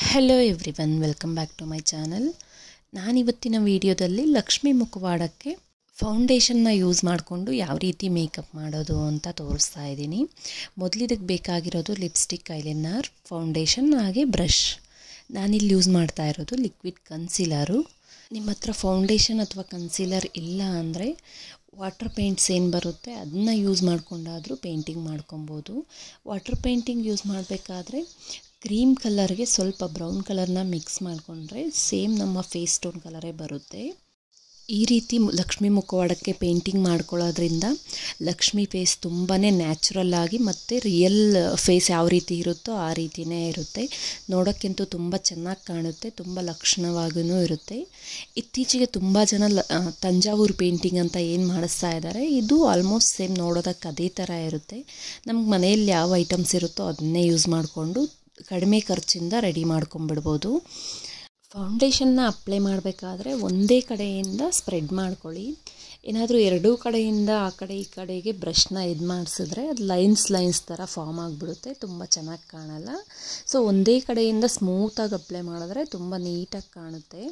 Hello everyone, welcome back to my channel. ನಾನಿವತ್ತಿನ ವಿಡಿಯೋದಲ್ಲಿ Lakshmi ಮುಖವಾಡಕ್ಕೆ ಫೌಂಡೇಶನ್ನ use ಮಾಡಿಕೊಂಡು ಯಾವ ರೀತಿ ಮೇಕಪ್ ಮಾಡೋದು ಅಂತ ತೋರಿಸ್ತಾ ಇದ್ದೀನಿ. ಮೊದಲಿದಕ್ಕೆ ಬೇಕಾಗಿರೋದು ಲಿಪ್ಸ್ಟಿಕ್, ಐಲೈನರ್, ಫೌಂಡೇಶನ್ ಹಾಗೆ ಬ್ರಷ್. ನಾನಿಲ್ಲಿ ಯೂಸ್ ಮಾಡ್ತಾ ಇರೋದು ಲಿಕ್ವಿಡ್ ಕನ್ಸೀಲರು. ನಿಮ್ಮ ಹತ್ರ ಫೌಂಡೇಶನ್ ಅಥವಾ ಕನ್ಸೀಲರ್ ಇಲ್ಲ ಅಂದರೆ ವಾಟರ್ ಪೇಂಟ್ಸ್ ಏನು ಬರುತ್ತೆ ಅದನ್ನ ಯೂಸ್ ಮಾಡಿಕೊಂಡಾದರೂ ಪೇಂಟಿಂಗ್ ಮಾಡ್ಕೊಬೋದು. ವಾಟರ್ ಪೇಂಟಿಂಗ್ ಯೂಸ್ ಮಾಡಬೇಕಾದ್ರೆ ಕ್ರೀಮ್ ಕಲರ್ಗೆ ಸ್ವಲ್ಪ ಬ್ರೌನ್ ಕಲರ್ನ ಮಿಕ್ಸ್ ಮಾಡಿಕೊಂಡ್ರೆ ಸೇಮ್ ನಮ್ಮ ಫೇಸ್ ಟೋನ್ ಕಲರೇ ಬರುತ್ತೆ. ಈ ರೀತಿ ಲಕ್ಷ್ಮಿ ಮುಖವಾಡಕ್ಕೆ ಪೇಂಟಿಂಗ್ ಮಾಡ್ಕೊಳ್ಳೋದ್ರಿಂದ ಲಕ್ಷ್ಮಿ ಫೇಸ್ ತುಂಬಾ ನ್ಯಾಚುರಲ್ ಆಗಿ ಮತ್ತು ರಿಯಲ್ ಫೇಸ್ ಯಾವ ರೀತಿ ಇರುತ್ತೋ ಆ ರೀತಿಯೇ ಇರುತ್ತೆ. ನೋಡೋಕ್ಕಂತೂ ತುಂಬ ಚೆನ್ನಾಗಿ ಕಾಣುತ್ತೆ, ತುಂಬ ಲಕ್ಷಣವಾಗೂ ಇರುತ್ತೆ. ಇತ್ತೀಚೆಗೆ ತುಂಬ ಜನ ತಂಜಾವೂರು ಪೇಂಟಿಂಗ್ ಅಂತ ಏನು ಮಾಡಿಸ್ತಾ ಇದ್ದಾರೆ, ಇದು ಆಲ್ಮೋಸ್ಟ್ ಸೇಮ್ ನೋಡೋದಕ್ಕೆ ಅದೇ ಥರ ಇರುತ್ತೆ. ನಮ್ಗೆ ಮನೆಯಲ್ಲಿ ಯಾವ ಐಟಮ್ಸ್ ಇರುತ್ತೋ ಅದನ್ನೇ ಯೂಸ್ ಮಾಡಿಕೊಂಡು ಕಡಿಮೆ ಖರ್ಚಿಂದ ರೆಡಿ ಮಾಡ್ಕೊಂಬಿಡ್ಬೋದು. ಫೌಂಡೇಶನ್ನ ಅಪ್ಲೈ ಮಾಡಬೇಕಾದ್ರೆ ಒಂದೇ ಕಡೆಯಿಂದ ಸ್ಪ್ರೆಡ್ ಮಾಡ್ಕೊಳ್ಳಿ. ಏನಾದರೂ ಎರಡೂ ಕಡೆಯಿಂದ ಆ ಕಡೆ ಈ ಕಡೆಗೆ ಬ್ರಷ್ನ ಇದು ಮಾಡಿಸಿದ್ರೆ ಅದು ಲೈನ್ಸ್ ಥರ ಫಾರ್ಮ್ ಆಗಿಬಿಡುತ್ತೆ, ತುಂಬ ಚೆನ್ನಾಗಿ ಕಾಣಲ್ಲ. ಸೊ ಒಂದೇ ಕಡೆಯಿಂದ ಸ್ಮೂತಾಗಿ ಅಪ್ಲೈ ಮಾಡಿದ್ರೆ ತುಂಬ ನೀಟಾಗಿ ಕಾಣುತ್ತೆ.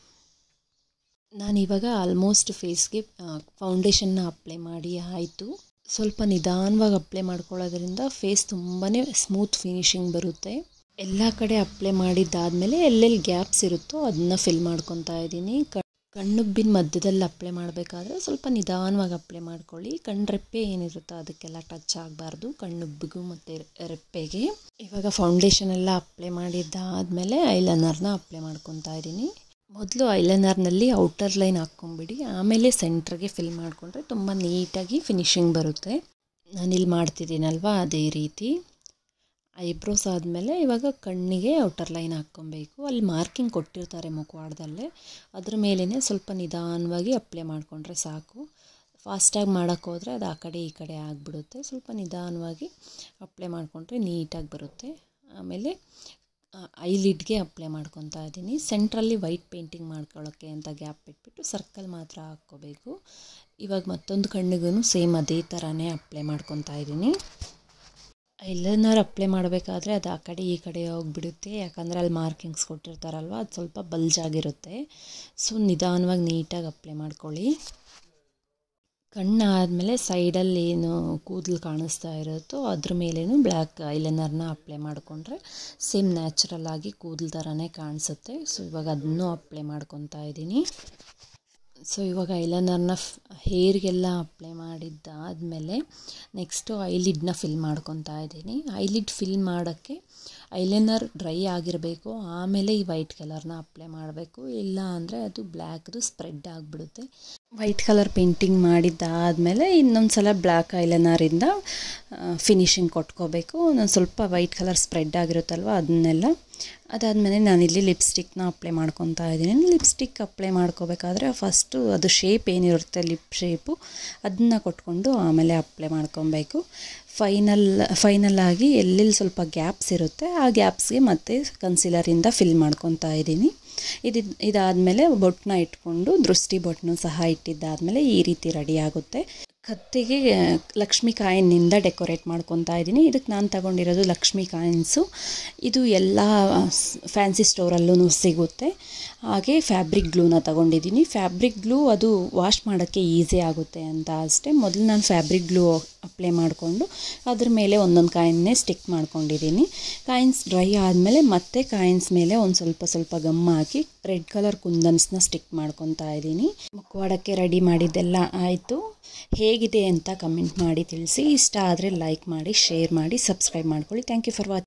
ನಾನಿವಾಗ ಆಲ್ಮೋಸ್ಟ್ ಫೇಸ್ಗೆ ಫೌಂಡೇಶನ್ನ ಅಪ್ಲೈ ಮಾಡಿ ಆಯಿತು. ಸ್ವಲ್ಪ ನಿಧಾನವಾಗಿ ಅಪ್ಲೈ ಮಾಡ್ಕೊಳ್ಳೋದ್ರಿಂದ ಫೇಸ್ ತುಂಬಾ ಸ್ಮೂತ್ ಫಿನಿಶಿಂಗ್ ಬರುತ್ತೆ. ಎಲ್ಲ ಕಡೆ ಅಪ್ಲೈ ಮಾಡಿದ್ದಾದಮೇಲೆ ಎಲ್ಲೆಲ್ಲಿ ಗ್ಯಾಪ್ಸ್ ಇರುತ್ತೋ ಅದನ್ನ ಫಿಲ್ ಮಾಡ್ಕೊತಾ ಇದ್ದೀನಿ. ಕಣ್ಣುಬ್ಬಿನ ಮಧ್ಯದಲ್ಲಿ ಅಪ್ಲೈ ಮಾಡಬೇಕಾದ್ರೆ ಸ್ವಲ್ಪ ನಿಧಾನವಾಗಿ ಅಪ್ಲೈ ಮಾಡ್ಕೊಳ್ಳಿ. ಕಣ್ಣರೆಪ್ಪೆ ಏನಿರುತ್ತೋ ಅದಕ್ಕೆಲ್ಲ ಟಚ್ ಆಗಬಾರ್ದು, ಕಣ್ಣುಬ್ಬಿಗೂ ಮತ್ತು ರೆಪ್ಪೆಗೆ. ಇವಾಗ ಫೌಂಡೇಶನ್ ಎಲ್ಲ ಅಪ್ಲೈ ಮಾಡಿದ್ದಾದಮೇಲೆ ಐಲೈನರ್ನ ಅಪ್ಲೈ ಮಾಡ್ಕೊತಾ ಇದ್ದೀನಿ. ಮೊದಲು ಐಲೈನರ್ನಲ್ಲಿ ಔಟರ್ ಲೈನ್ ಹಾಕ್ಕೊಂಬಿಡಿ, ಆಮೇಲೆ ಸೆಂಟ್ರಿಗೆ ಫಿಲ್ ಮಾಡಿಕೊಂಡ್ರೆ ತುಂಬ ನೀಟಾಗಿ ಫಿನಿಶಿಂಗ್ ಬರುತ್ತೆ. ನಾನಿಲ್ಲಿ ಮಾಡ್ತಿದ್ದೀನಲ್ವ ಅದೇ ರೀತಿ. ಐಬ್ರೋಸ್ ಆದಮೇಲೆ ಇವಾಗ ಕಣ್ಣಿಗೆ ಔಟರ್ ಲೈನ್ ಹಾಕ್ಕೊಬೇಕು. ಅಲ್ಲಿ ಮಾರ್ಕಿಂಗ್ ಕೊಟ್ಟಿರ್ತಾರೆ ಮುಖವಾಡದಲ್ಲೇ, ಅದ್ರ ಮೇಲೇ ಸ್ವಲ್ಪ ನಿಧಾನವಾಗಿ ಅಪ್ಲೈ ಮಾಡಿಕೊಂಡ್ರೆ ಸಾಕು. ಫಾಸ್ಟಾಗಿ ಮಾಡೋಕ್ಕೋದ್ರೆ ಅದು ಆ ಕಡೆ ಈ ಕಡೆ ಆಗಿಬಿಡುತ್ತೆ. ಸ್ವಲ್ಪ ನಿಧಾನವಾಗಿ ಅಪ್ಲೈ ಮಾಡಿಕೊಂಡ್ರೆ ನೀಟಾಗಿ ಬರುತ್ತೆ. ಆಮೇಲೆ ಐಲಿಡ್ಗೆ ಅಪ್ಲೈ ಮಾಡ್ಕೊತಾ ಇದ್ದೀನಿ. ಸೆಂಟ್ರಲ್ಲಿ ವೈಟ್ ಪೇಂಟಿಂಗ್ ಮಾಡ್ಕೊಳ್ಳೋಕ್ಕೆ ಅಂತ ಗ್ಯಾಪ್ ಬಿಟ್ಬಿಟ್ಟು ಸರ್ಕಲ್ ಮಾತ್ರ ಹಾಕ್ಕೋಬೇಕು. ಇವಾಗ ಮತ್ತೊಂದು ಕಣ್ಣಿಗೂ ಸೇಮ್ ಅದೇ ಥರನೇ ಅಪ್ಲೈ ಮಾಡ್ಕೊತಾ ಇದ್ದೀನಿ. ಐಲೈನರ್ ಅಪ್ಲೈ ಮಾಡಬೇಕಾದ್ರೆ ಅದು ಆ ಕಡೆ ಈ ಕಡೆ ಹೋಗಿಬಿಡುತ್ತೆ, ಯಾಕಂದರೆ ಅಲ್ಲಿ ಮಾರ್ಕಿಂಗ್ಸ್ ಕೊಟ್ಟಿರ್ತಾರಲ್ವ, ಅದು ಸ್ವಲ್ಪ ಬಲ್ಜಾಗಿರುತ್ತೆ. ಸೊ ನಿಧಾನವಾಗಿ ನೀಟಾಗಿ ಅಪ್ಲೈ ಮಾಡ್ಕೊಳ್ಳಿ. ಕಣ್ಣಾದಮೇಲೆ ಸೈಡಲ್ಲಿ ಏನು ಕೂದಲು ಕಾಣಿಸ್ತಾ ಇರುತ್ತೋ ಅದ್ರ ಮೇಲೇನು ಬ್ಲ್ಯಾಕ್ ಐಲೈನರ್ನ ಅಪ್ಲೈ ಮಾಡಿಕೊಂಡ್ರೆ ಸೇಮ್ ನ್ಯಾಚುರಲ್ ಆಗಿ ಕೂದಲು ಥರನೇ ಕಾಣಿಸುತ್ತೆ. ಸೊ ಇವಾಗ ಅದನ್ನು ಅಪ್ಲೈ ಮಾಡ್ಕೊತಾ ಇದ್ದೀನಿ. ಸೊ ಇವಾಗ ಐಲೈನರ್ನ ಹೇರ್ಗೆಲ್ಲ ಅಪ್ಲೈ ಮಾಡಿದ್ದಾದಮೇಲೆ ನೆಕ್ಸ್ಟು ಐಲಿಡ್ನ ಫಿಲ್ ಮಾಡ್ಕೊತಾ ಇದ್ದೀನಿ. ಐಲಿಡ್ ಫಿಲ್ ಮಾಡೋಕ್ಕೆ ಐಲೈನರ್ ಡ್ರೈ ಆಗಿರಬೇಕು, ಆಮೇಲೆ ಈ ವೈಟ್ ಕಲರ್ನ ಅಪ್ಲೈ ಮಾಡಬೇಕು. ಇಲ್ಲ ಅಂದರೆ ಅದು ಬ್ಲ್ಯಾಕ್ದು ಸ್ಪ್ರೆಡ್ ಆಗಿಬಿಡುತ್ತೆ. ವೈಟ್ ಕಲರ್ ಪೇಂಟಿಂಗ್ ಮಾಡಿದ್ದಾದಮೇಲೆ ಇನ್ನೊಂದು ಸಲ ಬ್ಲ್ಯಾಕ್ ಐಲೈನರಿಂದ ಫಿನಿಶಿಂಗ್ ಕೊಟ್ಕೋಬೇಕು. ಒಂದೊಂದು ಸ್ವಲ್ಪ ವೈಟ್ ಕಲರ್ ಸ್ಪ್ರೆಡ್ ಆಗಿರುತ್ತಲ್ವ ಅದನ್ನೆಲ್ಲ. ಅದಾದಮೇಲೆ ನಾನಿಲ್ಲಿ ಲಿಪ್ಸ್ಟಿಕ್ನ ಅಪ್ಲೈ ಮಾಡ್ಕೊತಾ ಇದ್ದೀನಿ. ಲಿಪ್ಸ್ಟಿಕ್ ಅಪ್ಲೈ ಮಾಡ್ಕೋಬೇಕಾದ್ರೆ ಫಸ್ಟು ಅದು ಶೇಪ್ ಏನಿರುತ್ತೆ ಲಿಪ್ ಶೇಪು ಅದನ್ನ ಕೊಟ್ಕೊಂಡು ಆಮೇಲೆ ಅಪ್ಲೈ ಮಾಡ್ಕೊಬೇಕು. ಫೈನಲ್ ಆಗಿ ಎಲ್ಲೆಲ್ಲಿ ಸ್ವಲ್ಪ ಗ್ಯಾಪ್ಸ್ ಇರುತ್ತೆ ಆ ಗ್ಯಾಪ್ಸ್ಗೆ ಮತ್ತೆ ಕನ್ಸೀಲರಿಂದ ಫಿಲ್ ಮಾಡ್ಕೊತಾ ಇದ್ದೀನಿ. ಇದಾದಮೇಲೆ ಬೊಟ್ಟನ್ನ ಇಟ್ಕೊಂಡು ದೃಷ್ಟಿ ಬೊಟ್ಟನ್ನು ಸಹ ಇಟ್ಟಿದ್ದಾದಮೇಲೆ ಈ ರೀತಿ ರೆಡಿ ಆಗುತ್ತೆ. ಕತ್ತಿಗೆ ಲಕ್ಷ್ಮಿ ಕಾಯಿನ್ನಿಂದ ಡೆಕೋರೇಟ್ ಮಾಡ್ಕೊತಾ ಇದ್ದೀನಿ. ಇದಕ್ಕೆ ನಾನು ತಗೊಂಡಿರೋದು ಲಕ್ಷ್ಮಿ ಕಾಯಿನ್ಸು. ಇದು ಎಲ್ಲ ಫ್ಯಾನ್ಸಿ ಸ್ಟೋರಲ್ಲೂ ಸಿಗುತ್ತೆ. ಹಾಗೆ ಫ್ಯಾಬ್ರಿಕ್ ಗ್ಲೂನ ತಗೊಂಡಿದ್ದೀನಿ. ಫ್ಯಾಬ್ರಿಕ್ ಗ್ಲೂ ಅದು ವಾಶ್ ಮಾಡೋಕ್ಕೆ ಈಸಿ ಆಗುತ್ತೆ ಅಂತ ಅಷ್ಟೇ. ಮೊದಲು ನಾನು ಫ್ಯಾಬ್ರಿಕ್ ಗ್ಲೂ ಅಪ್ಲೈ ಮಾಡಿಕೊಂಡು ಅದ್ರ ಮೇಲೆ ಒಂದೊಂದು ಕಾಯಿನ್ನೇ ಸ್ಟಿಕ್ ಮಾಡ್ಕೊಂಡಿದ್ದೀನಿ. ಕಾಯಿನ್ಸ್ ಡ್ರೈ ಆದಮೇಲೆ ಮತ್ತೆ ಕಾಯಿನ್ಸ್ ಮೇಲೆ ಒಂದು ಸ್ವಲ್ಪ ಗಮ್ ಹಾಕಿ ರೆಡ್ ಕಲರ್ ಕುಂದನ್ಸ್ನ ಸ್ಟಿಕ್ ಮಾಡ್ಕೊತಾ ಇದ್ದೀನಿ. ಮುಖವಾಡಕ್ಕೆ ರೆಡಿ ಮಾಡಿದ್ದೆಲ್ಲ ಆಯಿತು. ಹೇಗಿದೆ ಅಂತ ಕಮೆಂಟ್ ಮಾಡಿ ತಿಳಿಸಿ. ಇಷ್ಟ ಆದರೆ ಲೈಕ್ ಮಾಡಿ, ಶೇರ್ ಮಾಡಿ, ಸಬ್ಸ್ಕ್ರೈಬ್ ಮಾಡ್ಕೊಳ್ಳಿ. Thank you for watching.